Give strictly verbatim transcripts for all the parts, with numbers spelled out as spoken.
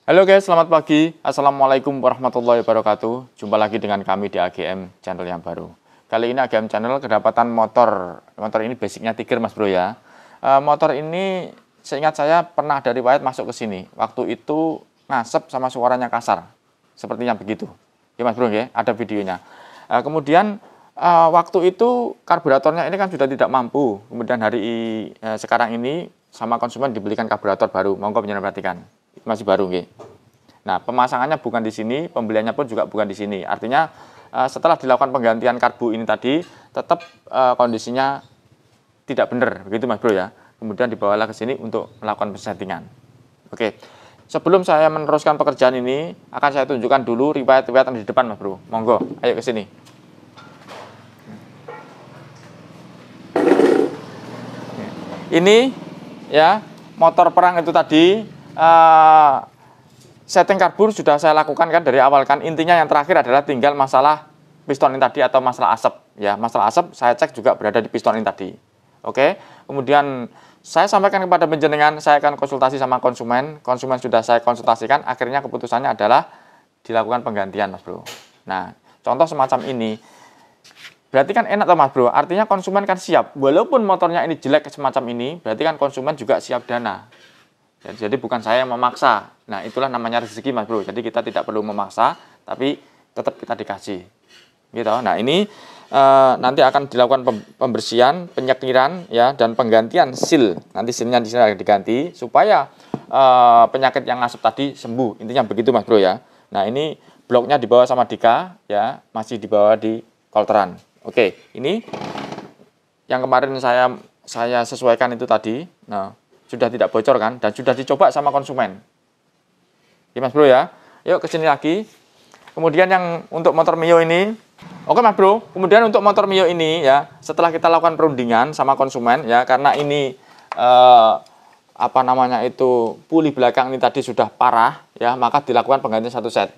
Halo guys, selamat pagi. Assalamualaikum warahmatullahi wabarakatuh. Jumpa lagi dengan kami di A G M channel yang baru. Kali ini A G M channel kedapatan motor. Motor ini basicnya Tiger mas bro ya. E, motor ini seingat saya pernah dari riwayat masuk ke sini. Waktu itu ngasep sama suaranya kasar. Sepertinya begitu. Ya mas bro ya, ada videonya. E, kemudian e, waktu itu karburatornya ini kan sudah tidak mampu. Kemudian hari e, sekarang ini sama konsumen dibelikan karburator baru. Monggo penjelasan perhatikan. Masih baru nggih. Nah, pemasangannya bukan di sini, pembeliannya pun juga bukan di sini. Artinya uh, setelah dilakukan penggantian karbu ini tadi, tetap uh, kondisinya tidak benar, begitu Mas Bro ya. Kemudian dibawalah ke sini untuk melakukan settingan. Oke. Sebelum saya meneruskan pekerjaan ini, akan saya tunjukkan dulu riwayat-riwayat di depan Mas Bro. Monggo, ayo ke sini. Ini ya, motor perang itu tadi. Uh, setting karbur sudah saya lakukan kan dari awal kan. Intinya yang terakhir adalah tinggal masalah piston ini tadi atau masalah asap ya. Masalah asap saya cek juga berada di piston ini tadi. Oke. Kemudian saya sampaikan kepada penjenengan, saya akan konsultasi sama konsumen. Konsumen sudah saya konsultasikan, akhirnya keputusannya adalah dilakukan penggantian Mas Bro. Nah, contoh semacam ini berarti kan enak toh Mas Bro. Artinya konsumen kan siap. Walaupun motornya ini jelek semacam ini, berarti kan konsumen juga siap dana. Jadi bukan saya yang memaksa. Nah, itulah namanya rezeki Mas Bro. Jadi kita tidak perlu memaksa, tapi tetap kita dikasih. Gitu. Nah, ini e, nanti akan dilakukan pembersihan, penyekiran ya dan penggantian seal. Nanti sealnya di sini akan diganti supaya e, penyakit yang ngasep tadi sembuh. Intinya begitu Mas Bro ya. Nah, ini bloknya dibawa sama Dika ya, masih dibawa di Kolteran. Oke, ini yang kemarin saya saya sesuaikan itu tadi. Nah, sudah tidak bocor kan, dan sudah dicoba sama konsumen. Ya Mas Bro ya, yuk ke sini lagi. Kemudian yang untuk motor Mio ini, oke Mas Bro, kemudian untuk motor Mio ini ya, setelah kita lakukan perundingan sama konsumen ya, karena ini eh, apa namanya itu puli belakang ini tadi sudah parah ya, maka dilakukan penggantian satu set.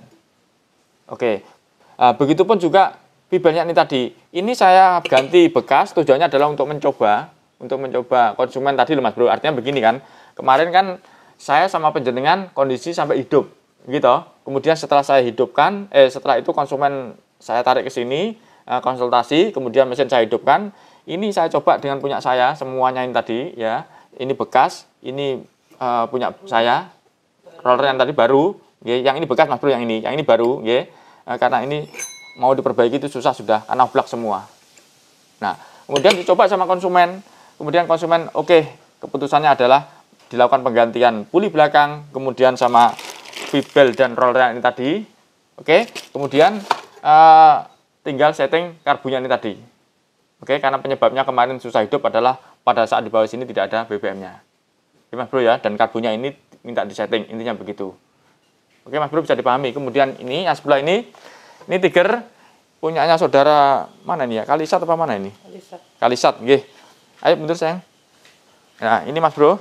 Oke, eh, begitupun juga fibernya ini tadi. Ini saya ganti bekas, tujuannya adalah untuk mencoba. Untuk mencoba konsumen tadi loh Mas Bro. Artinya begini kan, kemarin kan saya sama penjenengan kondisi sampai hidup gitu. Kemudian setelah saya hidupkan, eh setelah itu konsumen saya tarik ke sini, konsultasi, kemudian mesin saya hidupkan. Ini saya coba dengan punya saya, semuanya ini tadi ya. Ini bekas, ini uh, punya saya. Roller yang tadi baru, ya. Yang ini bekas Mas Bro, yang ini, yang ini baru, ya. Uh, karena ini mau diperbaiki itu susah sudah, karena blak semua. Nah, kemudian dicoba sama konsumen. Kemudian konsumen oke, okay, keputusannya adalah dilakukan penggantian puli belakang, kemudian sama fibel dan roller ini tadi. Oke, okay. Kemudian uh, tinggal setting karbunya ini tadi. Oke, okay. Karena penyebabnya kemarin susah hidup adalah pada saat di bawah sini tidak ada B B M-nya. Oke Mas Bro ya, dan karbunya ini minta disetting, intinya begitu. Oke Mas Bro, bisa dipahami. Kemudian ini yang sebelah ini, ini Tiger punyanya saudara mana ini ya? Kalisat apa mana ini? Kalisat. Kalisat, nggih. Ayo bentar sayang. Nah ini Mas Bro,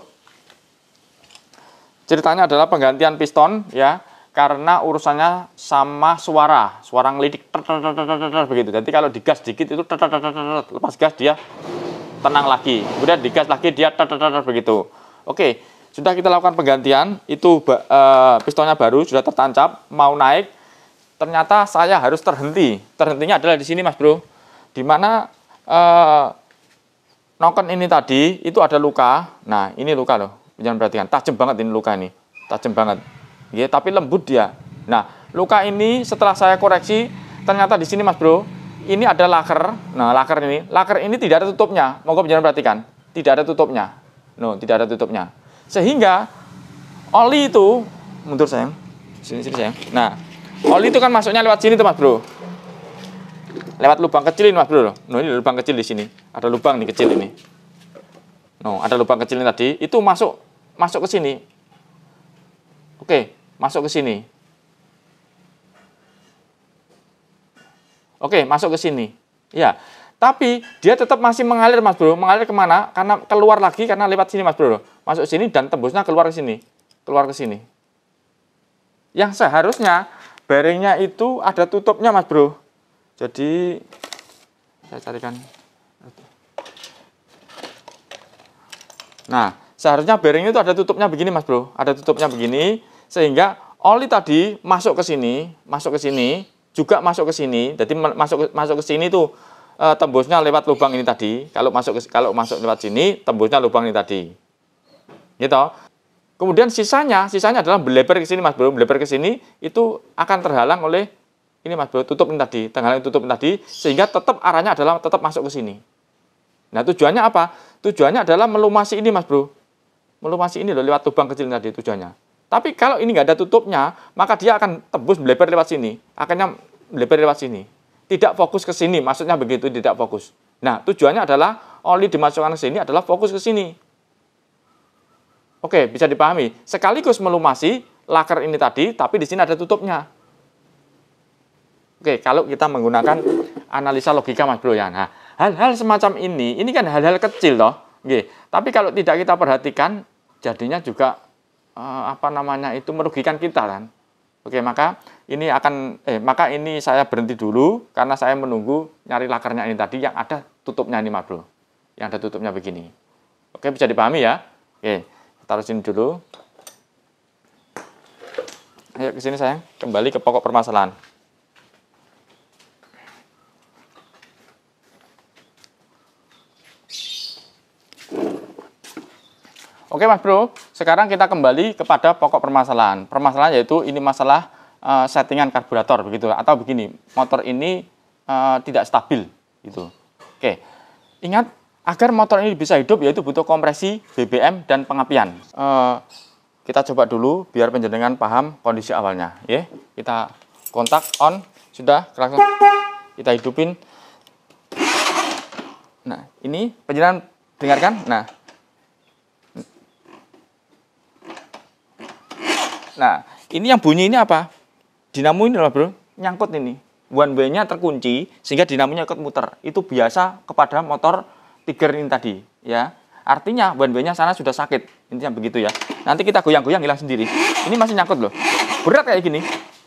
ceritanya adalah penggantian piston ya, karena urusannya sama suara, suara ngelidik ter, ter, ter, ter, ter, ter, begitu. Jadi kalau digas dikit itu ter, ter, ter, ter, ter, lepas gas dia tenang lagi, kemudian digas lagi dia ter, ter, ter, ter, begitu. Oke, sudah kita lakukan penggantian, itu uh, pistonnya baru sudah tertancap, mau naik, ternyata saya harus terhenti. Terhentinya adalah di sini Mas Bro, di mana uh, noken ini tadi itu ada luka. Nah, ini luka loh. Jangan perhatikan, tajam banget ini luka ini. Tajam banget. Ya, tapi lembut dia. Nah, luka ini setelah saya koreksi, ternyata di sini Mas Bro, ini ada laker. Nah, laker ini, laker ini tidak ada tutupnya. Monggo jangan perhatikan, tidak ada tutupnya. No, tidak ada tutupnya. Sehingga oli itu, mundur sayang. Sini sini sayang. Nah, oli itu kan masuknya lewat sini tuh Mas Bro. Lewat lubang kecil ini Mas Bro. Nah, ini lubang kecil di sini. Ada lubang nih kecil ini. No, ada lubang kecil ini tadi. Itu masuk masuk ke sini. Oke, masuk ke sini. Oke, masuk ke sini. Ya, tapi dia tetap masih mengalir Mas Bro. Mengalir kemana? Karena keluar lagi karena lewat sini Mas Bro. Masuk sini dan tembusnya keluar ke sini. Keluar ke sini. Yang seharusnya bearingnya itu ada tutupnya Mas Bro. Jadi saya carikan. Nah, seharusnya bearing itu ada tutupnya begini Mas Bro. Ada tutupnya begini sehingga oli tadi masuk ke sini, masuk ke sini, juga masuk ke sini. Jadi masuk masuk ke sini tuh e, tembusnya lewat lubang ini tadi. Kalau masuk ke, kalau masuk lewat sini, tembusnya lubang ini tadi. Gitu. Kemudian sisanya, sisanya adalah melebar ke sini Mas Bro, melebar ke sini itu akan terhalang oleh ini Mas Bro, tutup ini tadi, terhalang tutup ini tadi, sehingga tetap arahnya adalah tetap masuk ke sini. Nah, tujuannya apa? Tujuannya adalah melumasi ini Mas Bro. Melumasi ini loh lewat lubang kecil tadi tujuannya. Tapi kalau ini nggak ada tutupnya, maka dia akan tembus melebar lewat sini. Akhirnya melebar lewat sini. Tidak fokus ke sini, maksudnya begitu, tidak fokus. Nah, tujuannya adalah oli dimasukkan ke sini adalah fokus ke sini. Oke, bisa dipahami. Sekaligus melumasi laker ini tadi, tapi di sini ada tutupnya. Oke, kalau kita menggunakan analisa logika Mas Bro ya. Nah, hal-hal semacam ini, ini kan hal-hal kecil toh. Oke, tapi kalau tidak kita perhatikan, jadinya juga eh, apa namanya itu merugikan kita kan. Oke, maka ini akan eh maka ini saya berhenti dulu karena saya menunggu nyari lakernya ini tadi yang ada tutupnya ini Mas Bro. Yang ada tutupnya begini. Oke, bisa dipahami ya. Oke, taruh sini dulu. Ayo ke sini sayang, kembali ke pokok permasalahan. Oke Mas Bro, sekarang kita kembali kepada pokok permasalahan. Permasalahan yaitu ini masalah uh, settingan karburator begitu atau begini, motor ini uh, tidak stabil gitu. Oke. Ingat, agar motor ini bisa hidup yaitu butuh kompresi, B B M dan pengapian. Uh, kita coba dulu biar penjenengan paham kondisi awalnya, ya. Kita kontak on, sudah, klakson. Kita hidupin. Nah, ini penjenengan dengarkan. Nah, Nah, ini yang bunyi ini apa? Dinamo ini loh bro, nyangkut ini. One way-nya terkunci, sehingga dinamonya ikut muter. Itu biasa kepada motor Tiger ini tadi. Ya, artinya one way-nya sana sudah sakit. Intinya begitu ya. Nanti kita goyang-goyang hilang sendiri. Ini masih nyangkut loh. Berat kayak gini.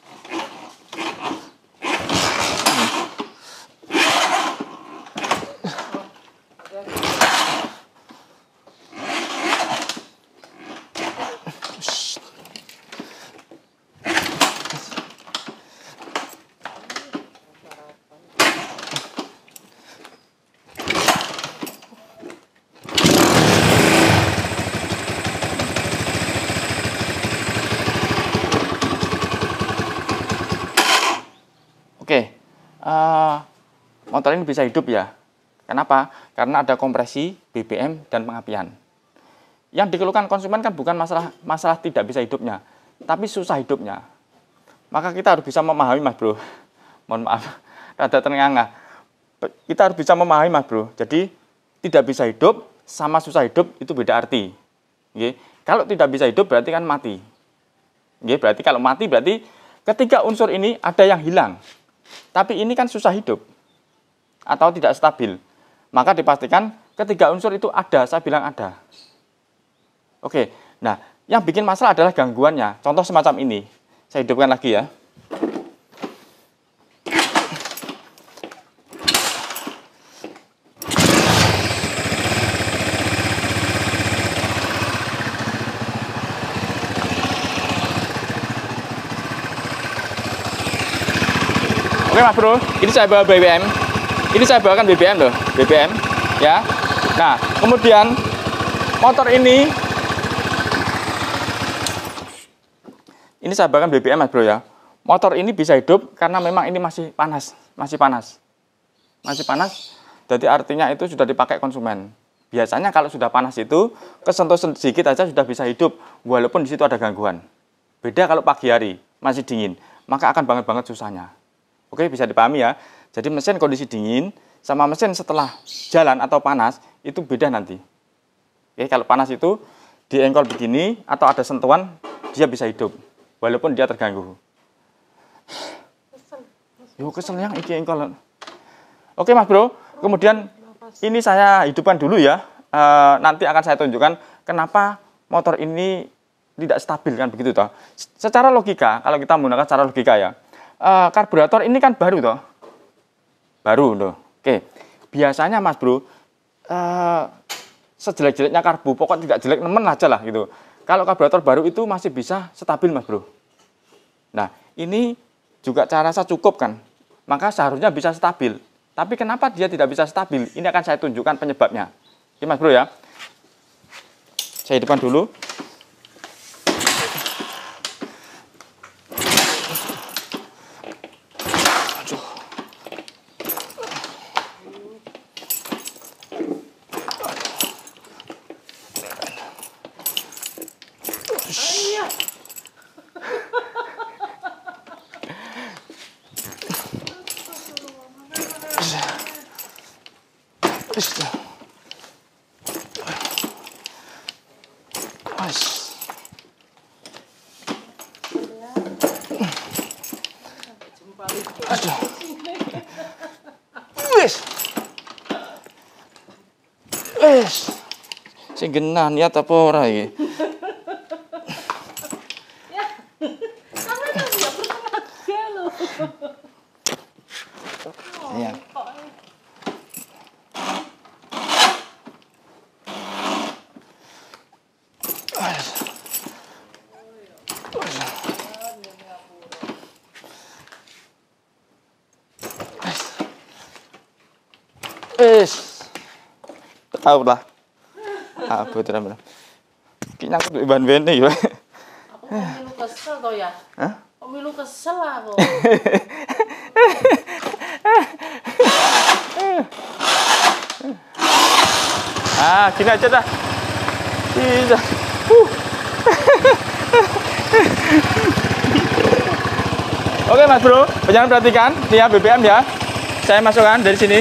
Oke, uh, motor ini bisa hidup ya. Kenapa? Karena ada kompresi, B B M, dan pengapian. Yang dikeluhkan konsumen kan bukan masalah masalah tidak bisa hidupnya, tapi susah hidupnya. Maka kita harus bisa memahami Mas Bro. Mohon maaf, rada terengah-engah. Kita harus bisa memahami Mas Bro. Jadi tidak bisa hidup sama susah hidup itu beda arti. Oke. Kalau tidak bisa hidup berarti kan mati. Oke, berarti kalau mati berarti ketiga unsur ini ada yang hilang. Tapi ini kan susah hidup atau tidak stabil. Maka dipastikan ketiga unsur itu ada, saya bilang ada. Oke, nah yang bikin masalah adalah gangguannya. Contoh semacam ini, saya hidupkan lagi ya. Oke Mas Bro, ini saya bawa B B M. Ini saya bawakan B B M loh, B B M ya. Nah, kemudian motor ini ini saya bawakan B B M Mas Bro ya. Motor ini bisa hidup karena memang ini masih panas, masih panas. Masih panas. Jadi artinya itu sudah dipakai konsumen. Biasanya kalau sudah panas itu kesentuh sedikit aja sudah bisa hidup walaupun di situ ada gangguan. Beda kalau pagi hari masih dingin, maka akan banget-banget susahnya. Oke, bisa dipahami ya. Jadi mesin kondisi dingin sama mesin setelah jalan atau panas itu beda nanti. Oke, kalau panas itu di engkol begini atau ada sentuhan dia bisa hidup walaupun dia terganggu. Yo kesel yang iki engkol. Oke Mas Bro, kemudian ini saya hidupkan dulu ya. E, nanti akan saya tunjukkan kenapa motor ini tidak stabil kan begitu toh. Secara logika, kalau kita menggunakan secara logika ya. Uh, karburator ini kan baru toh, baru loh. Oke, biasanya Mas Bro, uh, sejelek-jeleknya karbu, pokok tidak jelek nemen aja lah gitu. Kalau karburator baru itu masih bisa stabil Mas Bro, Nah, ini juga cara saya cukup kan, maka seharusnya bisa stabil. Tapi kenapa dia tidak bisa stabil? Ini akan saya tunjukkan penyebabnya. Oke Mas Bro ya. Saya depan dulu. Wes. Wes. Sing genah niat apa ora iki? Ya. Kamu itu enggak bertenaga loh. Iya. Wes. Tahu lah. Ah, betul betul. Kayaknya aku ban bene ya. Aku pemilu kesel toh ya. Hah? Pemilu kesel aku. Ah, gini aja dah. Bisa. Uh. Oke Mas Bro, jangan perhatikan nih ya B B M ya. Saya masukkan dari sini.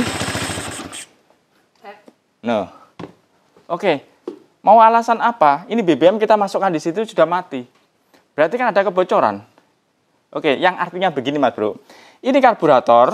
No. Oke. Mau alasan apa? Ini B B M kita masukkan di situ sudah mati. Berarti kan ada kebocoran. Oke, yang artinya begini Mas Bro. Ini karburator.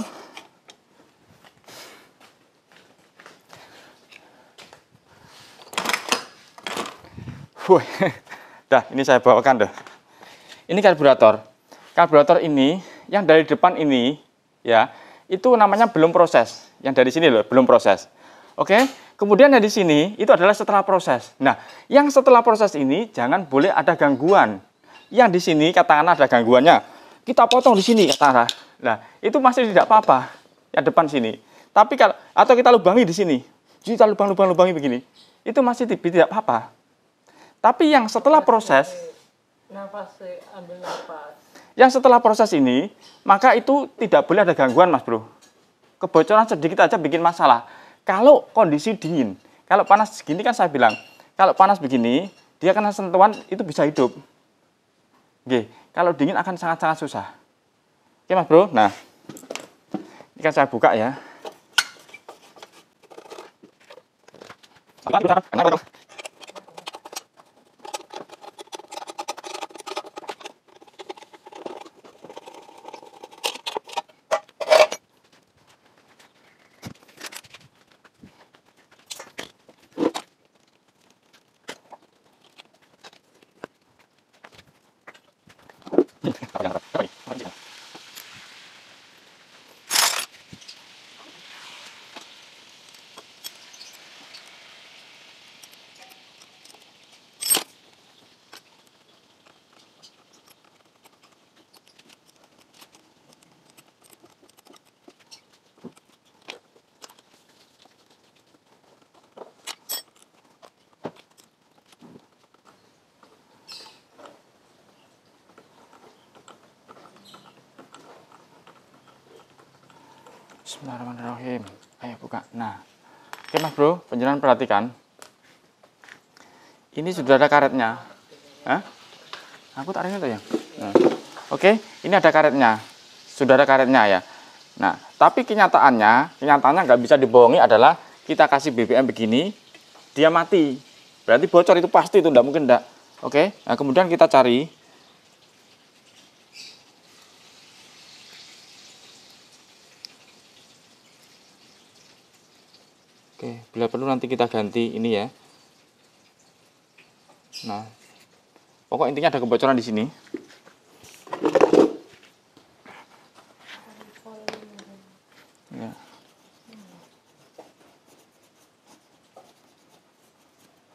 Wih. Dah, ini saya bawakan deh. Ini karburator. Karburator ini yang dari depan ini ya, itu namanya belum proses. Yang dari sini loh, belum proses. Oke? Kemudian yang di sini itu adalah setelah proses. Nah, yang setelah proses ini jangan boleh ada gangguan. Yang di sini katakanlah ada gangguannya. Kita potong di sini katakanlah. Nah, itu masih tidak apa-apa. Yang depan sini. Tapi kalau atau kita lubangi di sini. Jadi kita lubang-lubang-lubangi begini. Itu masih tidak apa-apa. Tapi yang setelah proses, Nafas, ambil nafas. Yang setelah proses ini, maka itu tidak boleh ada gangguan Mas Bro. Kebocoran sedikit aja bikin masalah. Kalau kondisi dingin, kalau panas segini kan saya bilang, kalau panas begini, dia kena sentuhan itu bisa hidup. Oke, kalau dingin akan sangat-sangat susah. Oke Mas Bro, nah, ini kan saya buka ya. Bismillahirrahmanirrahim. Ayo buka. Nah, oke Mas Bro, penjelasan perhatikan. Ini sudah ada karetnya. Hah? Aku tak ringan tuh ya. Nah. Oke, ini ada karetnya. Sudah ada karetnya ya. Nah, tapi kenyataannya, kenyataannya nggak bisa dibohongi adalah kita kasih B B M begini, dia mati. Berarti bocor itu pasti itu, enggak mungkin enggak. Oke, nah kemudian kita cari. Oke, bila perlu nanti kita ganti ini ya. Nah, pokok intinya ada kebocoran di sini. Ya.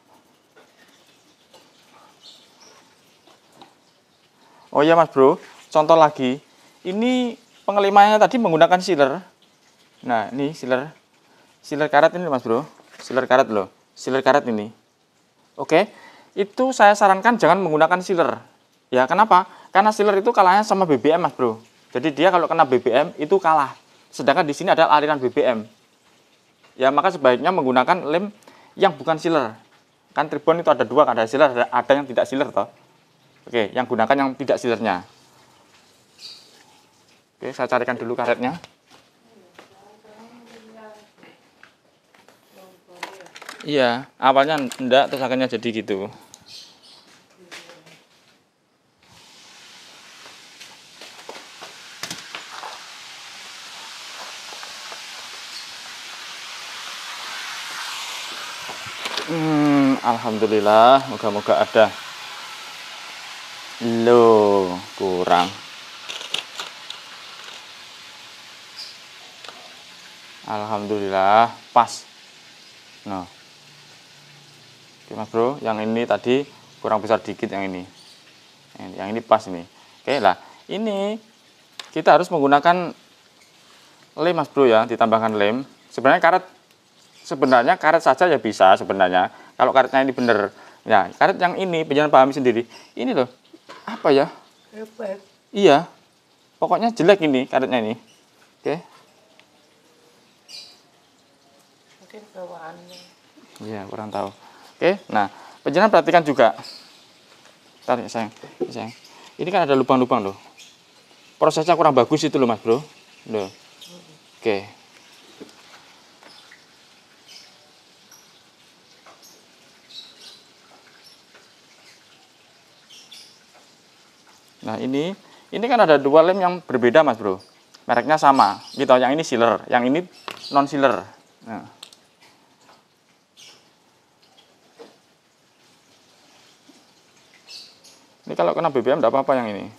Oh iya Mas Bro, contoh lagi. Ini pengelimannya tadi menggunakan sealer. Nah, ini sealer. Sealer karet ini Mas Bro. Sealer karet loh. Sealer karet ini. Oke. Itu saya sarankan jangan menggunakan sealer. Ya, kenapa? Karena sealer itu kalahnya sama B B M Mas Bro. Jadi dia kalau kena B B M itu kalah. Sedangkan di sini adalah aliran B B M. Ya, maka sebaiknya menggunakan lem yang bukan sealer. Kan tribon itu ada dua, ada sealer, ada, ada yang tidak sealer toh. Oke, yang gunakan yang tidak sealernya. Oke, saya carikan dulu karetnya. Iya, awalnya enggak, terus akhirnya jadi gitu. Hmm, alhamdulillah, moga-moga ada. Loh, kurang. Alhamdulillah, pas. Nah, oke Mas Bro, yang ini tadi kurang besar dikit yang ini. Yang ini pas ini. Oke lah, ini kita harus menggunakan lem Mas Bro ya, ditambahkan lem. Sebenarnya karet sebenarnya karet saja ya bisa sebenarnya. Kalau karetnya ini bener. Ya, karet yang ini penjualan pahami sendiri. Ini loh. Apa ya? Hebat. Iya. Pokoknya jelek ini karetnya ini. Oke. Mungkin bawaannya. Iya, kurang tahu. Oke, nah, penjualan perhatikan juga. Tarik sayang. Sayang. Ini kan ada lubang-lubang loh. Prosesnya kurang bagus itu loh Mas Bro. Loh. Oke. Nah ini, ini kan ada dua lem yang berbeda Mas Bro. Mereknya sama, gitu. Yang ini sealer, yang ini non sealer. Nah. Ini kalau kena B B M tidak apa-apa yang ini.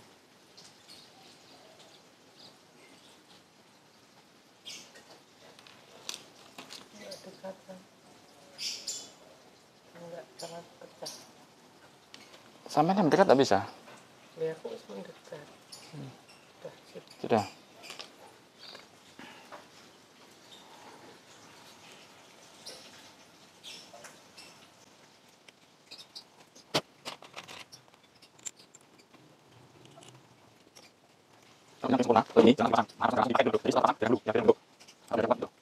Sampai yang dekat tak bisa? Ya aku mendekat. Hmm. Sudah. Ini sempurna. Ini jangan pasang. Harus pasang dulu. Jadi setelah pasang, jangan dulu. Ya, dulu. Harus ada dulu.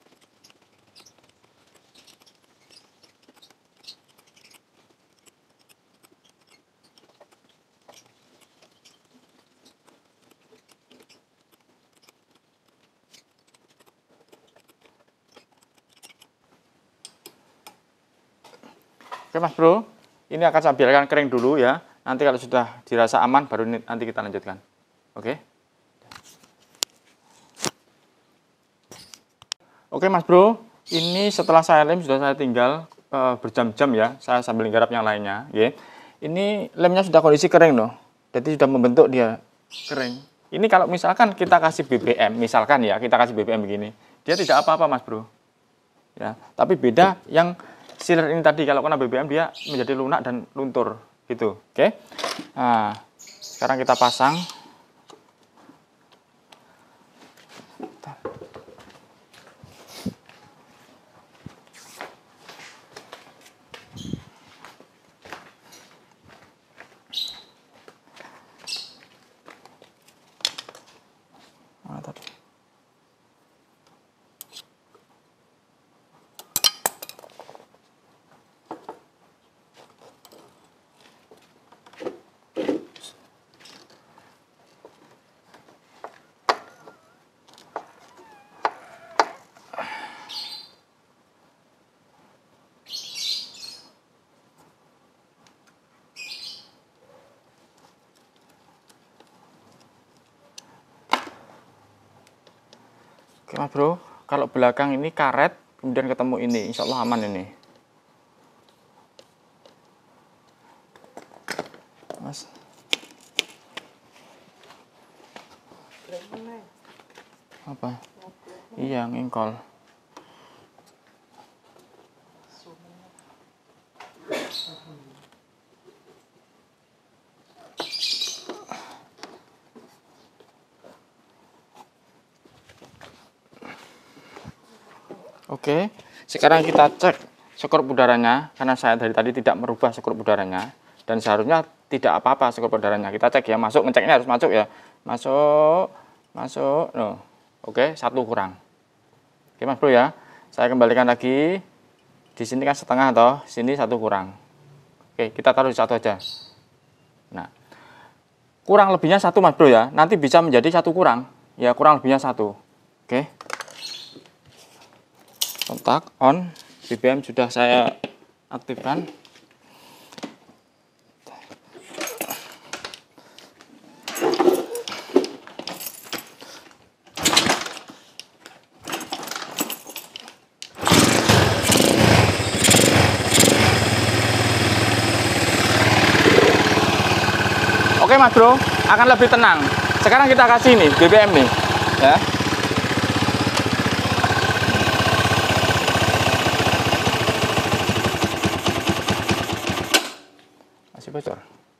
Oke Mas Bro, ini akan saya biarkan kering dulu ya. Nanti kalau sudah dirasa aman, baru nanti kita lanjutkan. Oke. Oke Mas Bro, ini setelah saya lem sudah saya tinggal e, berjam-jam ya. Saya sambil garap yang lainnya. Ya. Ini lemnya sudah kondisi kering loh. Jadi sudah membentuk dia kering. Ini kalau misalkan kita kasih B B M, misalkan ya kita kasih B B M begini, dia tidak apa-apa Mas Bro. Ya, tapi beda yang sealer ini tadi, kalau kena B B M dia menjadi lunak dan luntur gitu. Oke. Nah, sekarang kita pasang. Nah, tadi. Oke Mas Bro, kalau belakang ini karet, kemudian ketemu ini, insya Allah aman ini. Mas. Apa? Iya, ngingkol. Oke, sekarang kita cek skrup udaranya, karena saya dari tadi tidak merubah skrup udaranya, dan seharusnya tidak apa-apa skrup udaranya. Kita cek ya, masuk, ngeceknya harus masuk ya. Masuk, masuk, no. Oke, satu kurang. Oke Mas Bro ya, saya kembalikan lagi. Di sini kan setengah atau sini satu kurang. Oke, kita taruh di satu aja. Nah, kurang lebihnya satu Mas Bro ya, nanti bisa menjadi satu kurang. Ya, kurang lebihnya satu. Oke. Kontak on, B B M sudah saya aktifkan. Oke Mas Bro, akan lebih tenang. Sekarang kita kasih ini B B M nih, ya. Masih bocor.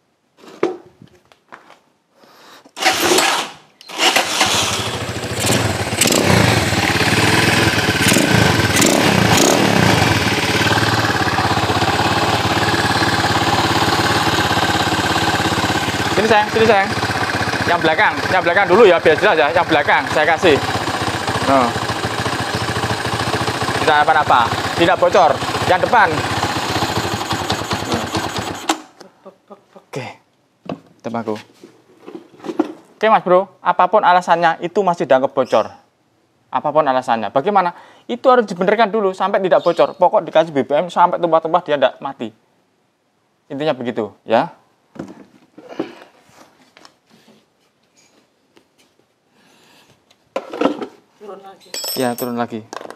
Sini sayang, sini sayang. Yang belakang, yang belakang dulu ya, biar jelas ya. Yang belakang saya kasih. Nah. Tidak apa-apa, tidak bocor. Yang depan. Oke, temanku. Oke Mas Bro, apapun alasannya itu masih dianggap bocor. Apapun alasannya, bagaimana? Itu harus dibenarkan dulu sampai tidak bocor. Pokok dikasih B B M sampai tumpah-tumpah dia tidak mati. Intinya begitu, ya. Turun lagi. Ya, turun lagi.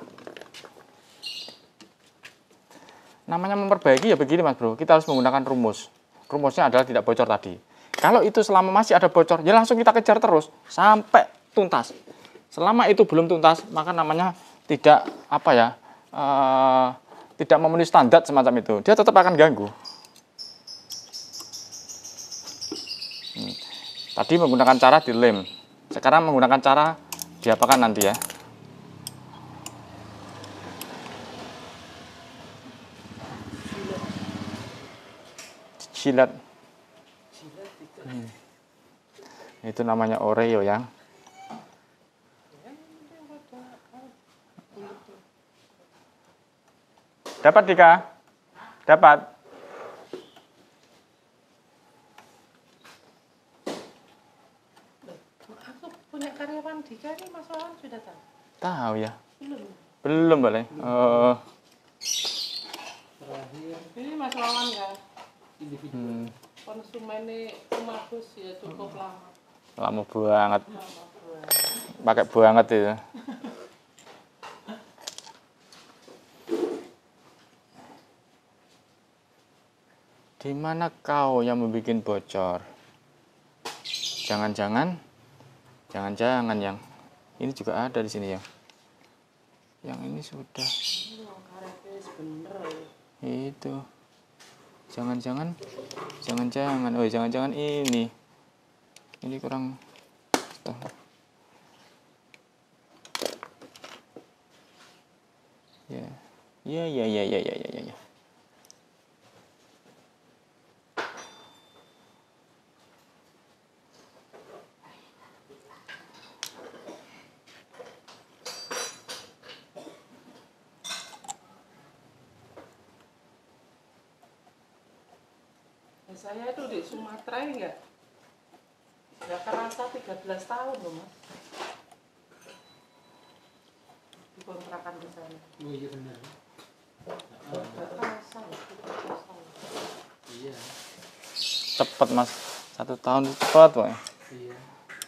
Namanya memperbaiki ya begini Mas Bro, kita harus menggunakan rumus. Rumusnya adalah tidak bocor tadi. Kalau itu selama masih ada bocor, ya langsung kita kejar terus sampai tuntas. Selama itu belum tuntas, maka namanya tidak apa ya, uh, tidak memenuhi standar semacam itu. Dia tetap akan ganggu. Hmm. Tadi menggunakan cara dilem, sekarang menggunakan cara diapakan nanti ya. Jilat. Hmm. Itu namanya Oreo ya. Dapat Dika? Dapat. Aku punya karyawan Dika ini Mas Wawan sudah tahu? Tahu ya? Belum. Belum boleh. Uh, Ini Mas Wawan ya. hmm. Konsumennya Umagus ya cukup lama. Lama banget. Lama banget. Pakai banget itu. Di mana kau yang membuat bocor? Jangan-jangan, jangan-jangan yang ini juga ada di sini ya. Yang ini sudah. Itu. Jangan-jangan, jangan-jangan, oh jangan-jangan ini. Ini kurang. Ya, ya, ya, ya, ya, ya, ya, ya. Saya itu di Sumatera ya, nggak kerasa tiga belas tahun loh Mas. Di kontrakan di sana. Oh iya benar. Nggak kerasa tiga belas tahun. Iya. Cepet Mas, satu tahun cepat Pak. Iya.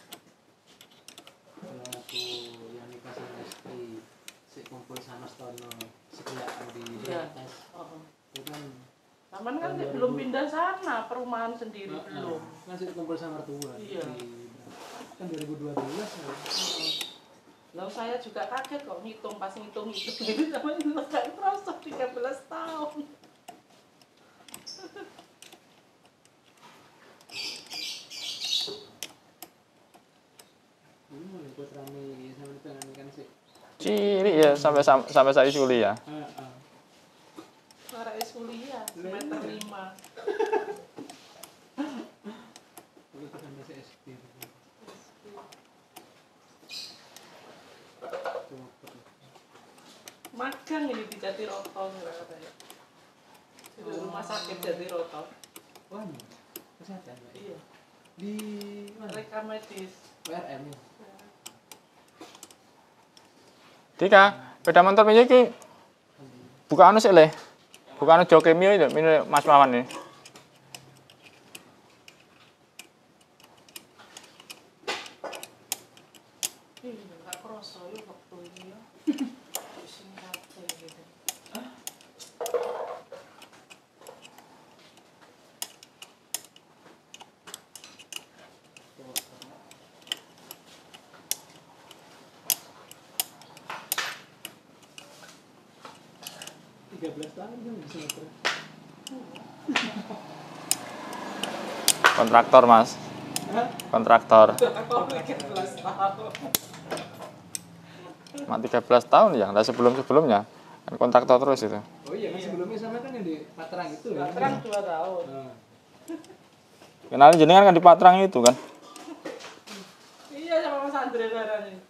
Kalau aku yang nikah sama istri, si kumpul sama Stono, sekian di Iya. atas, Oh. itu kan Taman kan dia belum pindah sana, perumahan sendiri uh, belum. kan si kumpul sama mertua. Iya. Di, kan dua ribu dua belas ya. Lalu saya juga kaget kok ngitung pas ngitung itu itu sama itu nggak terasa tiga belas tahun. Ini mau ikut rame sama pengen kan sih. Ciri ya, sampai sampai, sampai saya kuliah. Heeh. Para es kuliah semester lima. Aku tekan masih S D. Magang ini di Jatiroto nggak katanya. Di rumah sakit Jatiroto. Wah, kesehatan. Mbak. Iya. Di mana? Mereka medis. W R M ya. Tika, beda motor punya ki buka anu sih le, buka anu jauh kimia itu, ini Mas Mawan nih. Ih, nggak kerasa ya waktu ini ya. Pusing kate gitu. tiga belas tahun kan bisa motor. Kontraktor Mas, Hah? kontraktor. Aku tiga belas tahun. Mak tiga belas tahun ya, nah sebelum sebelumnya kan kontraktor terus itu. Oh iya, kan sebelumnya sama kan yang di Patrang itu ya. Terang dua tahun. Nah, Kenalin jenengan kan di Patrang itu kan. Iya sama Mas Andre barang itu.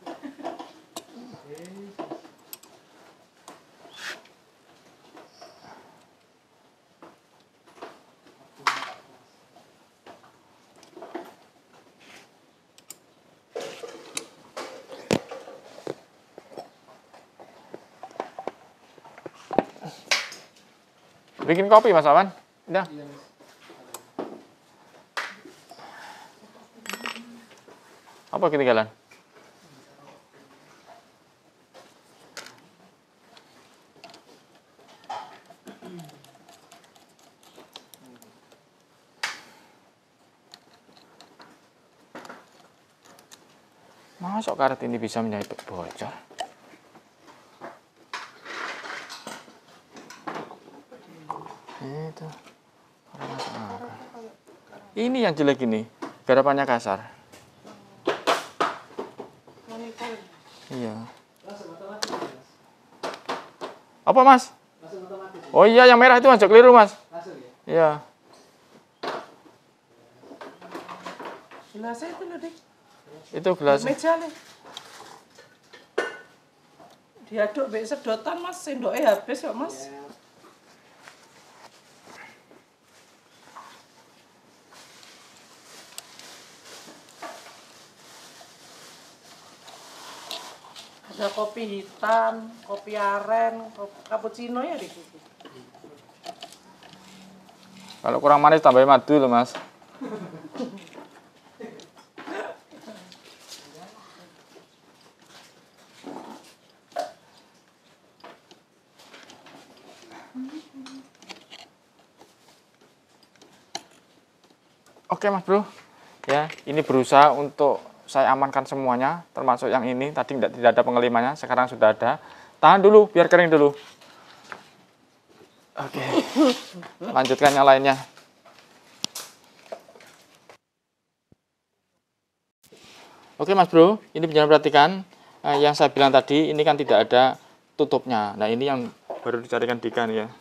Bikin kopi Mas Awan, udah. iya Mas. Apa ketinggalan? Masuk karet ini bisa menyait bocor. Itu. Orang masuk akal. Ini yang jelek ini, garapannya kasar. Iya. Langsung otomatis Mas. Apa Mas? Langsung otomatis. Oh iya, yang merah itu Mas, keliru Mas. Langsung ya. Iya. Gelasnya itu loh, Dik. Itu gelas. Meja nih. Diaduk mbek sedotan Mas, sendoknya habis kok Mas. Ya. Ada kopi hitam, kopi aren, kopi cappuccino ya di situ. Kalau kurang manis tambahin madu loh Mas. Oke Mas Bro, ya ini berusaha untuk saya amankan semuanya, termasuk yang ini tadi tidak tidak ada pengelimannya, sekarang sudah ada. Tahan dulu, biar kering dulu. Oke, lanjutkan yang lainnya. Oke Mas Bro, ini jangan perhatikan eh, yang saya bilang tadi, ini kan tidak ada tutupnya. Nah ini yang baru dicarikan Dika nih ya.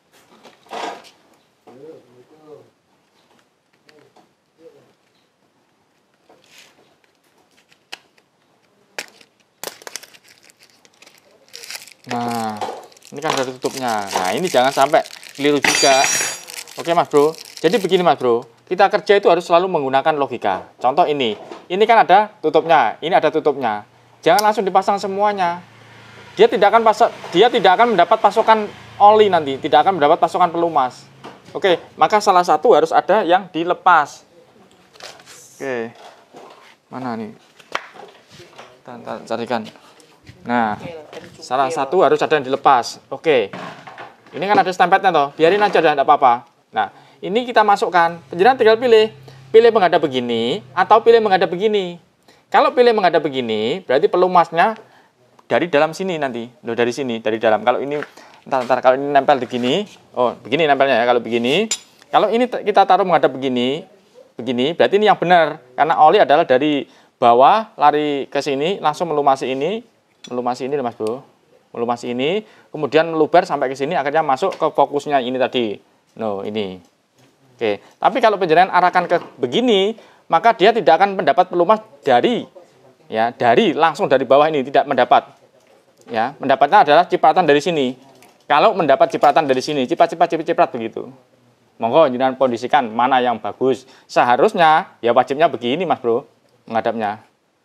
Nah, ini kan ada tutupnya. Nah, ini jangan sampai keliru juga. Oke, Mas Bro. Jadi begini, Mas Bro. Kita kerja itu harus selalu menggunakan logika. Contoh ini. Ini kan ada tutupnya, ini ada tutupnya. Jangan langsung dipasang semuanya. Dia tidak akan pasok, dia tidak akan mendapat pasokan oli nanti, tidak akan mendapat pasokan pelumas. Oke, maka salah satu harus ada yang dilepas. Oke. Mana nih? Ntar, ntar, carikan. Nah, salah satu harus ada yang dilepas. Oke. Ini kan ada stempetnya toh. Biarin aja dah, enggak apa-apa. Nah, ini kita masukkan. Penjelasan tinggal pilih. Pilih menghadap begini atau pilih menghadap begini. Kalau pilih menghadap begini, berarti pelumasnya dari dalam sini nanti. Loh, dari sini, dari dalam. Kalau ini entar, entar kalau ini nempel begini. Oh, begini nempelnya ya kalau begini. Kalau ini kita taruh menghadap begini, begini, berarti ini yang benar. Karena oli adalah dari bawah lari ke sini langsung melumasi ini. Melumasi ini Mas Bro. Melumas ini, kemudian meluber sampai ke sini, akhirnya masuk ke fokusnya ini tadi. No, ini. Oke, tapi kalau penjenengan arahkan ke begini, maka dia tidak akan mendapat pelumas dari ya, dari langsung dari bawah ini, tidak mendapat. Ya, mendapatnya adalah cipratan dari sini. Kalau mendapat cipratan dari sini, ciprat-ciprat ciprat begitu. Monggo jenengan kondisikan mana yang bagus. Seharusnya ya wajibnya begini, Mas Bro, menghadapnya.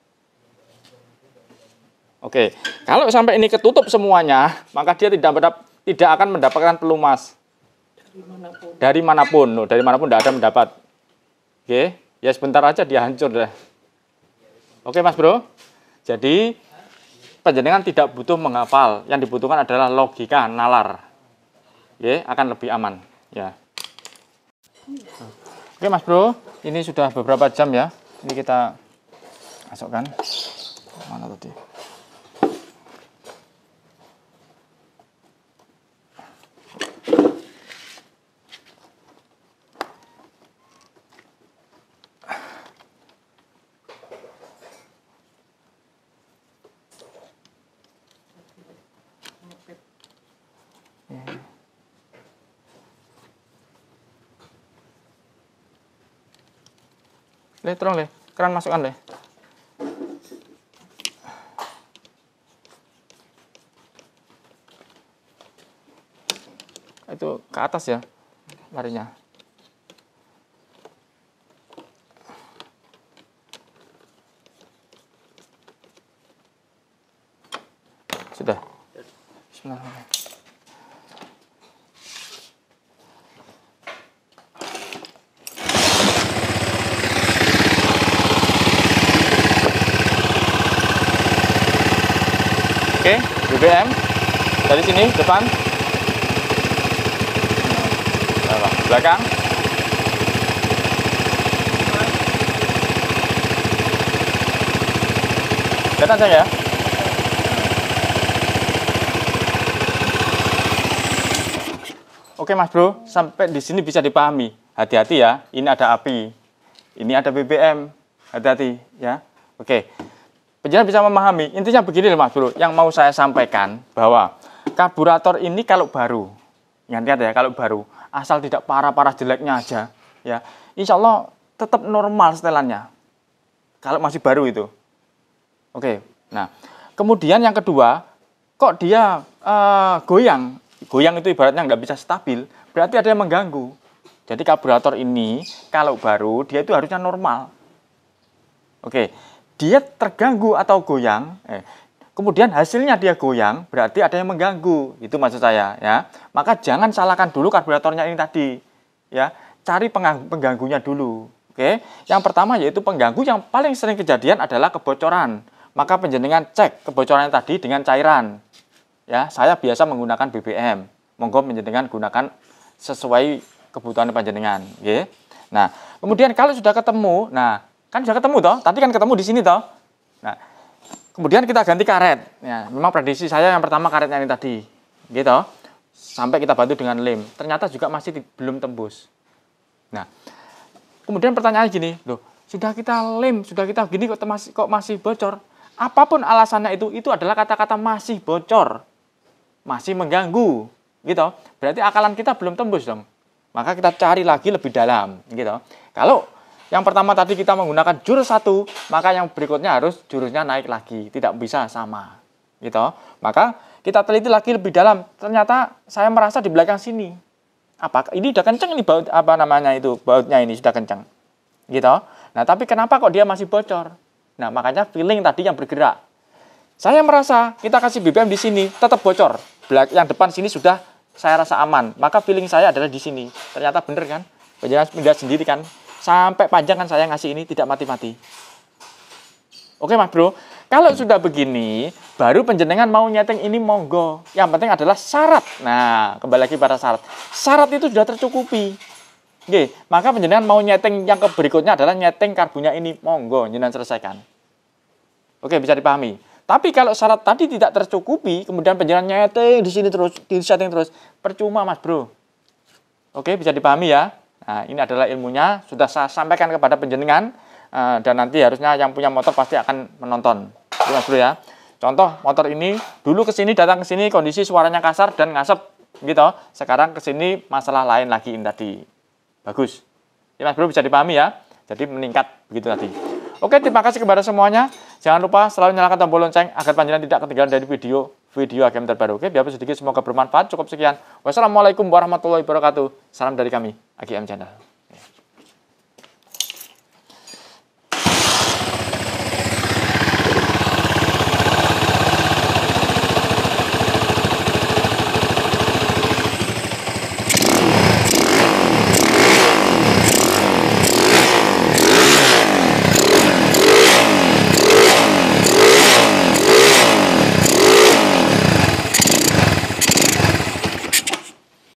Oke, kalau sampai ini ketutup semuanya, maka dia tidak mendap tidak akan mendapatkan pelumas. Dari manapun, no, dari manapun tidak ada mendapat. Oke, ya sebentar aja dia hancur deh. Oke, Mas Bro. Jadi panjenengan tidak butuh menghafal, yang dibutuhkan adalah logika, nalar. Oke, akan lebih aman. Ya. Oke, Mas Bro, ini sudah beberapa jam ya. Ini kita masukkan. Mana tadi? Le, tolong le, keran masukkan le. Itu ke atas ya, larinya. Sudah. Bismillahirrahmanirrahim. Oke, B B M dari sini depan, belakang, kelihatan saya ya. Oke Mas Bro, sampai di sini bisa dipahami. Hati-hati ya, ini ada api, ini ada B B M, hati-hati ya. Oke. Penjelasan bisa memahami, intinya begini loh Mas Bro, yang mau saya sampaikan bahwa karburator ini kalau baru, ingat ya, kalau baru, asal tidak parah-parah jeleknya aja, ya, insya Allah tetap normal setelannya, kalau masih baru itu. Oke, nah, kemudian yang kedua, kok dia uh, goyang, goyang itu ibaratnya nggak bisa stabil, berarti ada yang mengganggu. Jadi karburator ini kalau baru, dia itu harusnya normal. Oke. Dia terganggu atau goyang, eh, kemudian hasilnya dia goyang, berarti ada yang mengganggu, itu maksud saya ya. Maka jangan salahkan dulu karburatornya ini tadi, ya. Cari pengganggunya dulu. Oke, yang pertama yaitu pengganggu yang paling sering kejadian adalah kebocoran. Maka penjenengan cek kebocorannya tadi dengan cairan. Ya, saya biasa menggunakan B B M. Monggo penjenengan gunakan sesuai kebutuhan panjenengan. Oke. Nah, kemudian kalau sudah ketemu, nah kan sudah ketemu toh, tadi kan ketemu di sini toh. Nah, kemudian kita ganti karet. Ya, memang prediksi saya yang pertama karetnya ini tadi, gitu. Sampai kita bantu dengan lem. Ternyata juga masih di, belum tembus. Nah, kemudian pertanyaannya gini, loh, sudah kita lem, sudah kita gini kok masih kok masih bocor? Apapun alasannya itu, itu adalah kata-kata masih bocor, masih mengganggu, gitu. Berarti akalan kita belum tembus dong. Maka kita cari lagi lebih dalam, gitu. Kalau yang pertama tadi kita menggunakan jurus satu, maka yang berikutnya harus jurusnya naik lagi, tidak bisa sama, gitu. Maka kita teliti lagi lebih dalam. Ternyata saya merasa di belakang sini, apa ini udah kenceng ini baut apa namanya itu bautnya ini sudah kenceng, gitu. Nah tapi kenapa kok dia masih bocor? Nah makanya feeling tadi yang bergerak. Saya merasa kita kasih B B M di sini tetap bocor. Yang depan sini sudah saya rasa aman. Maka feeling saya adalah di sini. Ternyata bener kan? Penjelasan pindah sendiri kan? Sampai panjang kan saya ngasih ini tidak mati-mati. Oke Mas Bro, kalau sudah begini, baru penjenengan mau nyeting ini monggo. Yang penting adalah syarat. Nah, kembali lagi pada syarat. Syarat itu sudah tercukupi. Oke, maka penjenengan mau nyeting yang ke berikutnya adalah nyeting karbunya ini monggo, jenengan selesaikan. Oke, bisa dipahami. Tapi kalau syarat tadi tidak tercukupi, kemudian penjenengan nyeting di sini terus, di setting terus, percuma Mas Bro. Oke, bisa dipahami ya. Nah, ini adalah ilmunya, sudah saya sampaikan kepada penjenengan, uh, dan nanti harusnya yang punya motor pasti akan menonton. Itu Mas Bro ya. Contoh motor ini dulu ke sini datang ke sini kondisi suaranya kasar dan ngasep gitu. Sekarang ke sini masalah lain lagi ini tadi. Bagus. Ya Mas Bro bisa dipahami ya. Jadi meningkat begitu tadi. Oke, terima kasih kepada semuanya. Jangan lupa selalu nyalakan tombol lonceng agar panjenengan tidak ketinggalan dari video video A G M terbaru. Oke, biar sedikit semoga bermanfaat. Cukup sekian. Wassalamualaikum warahmatullahi wabarakatuh. Salam dari kami, A G M Channel.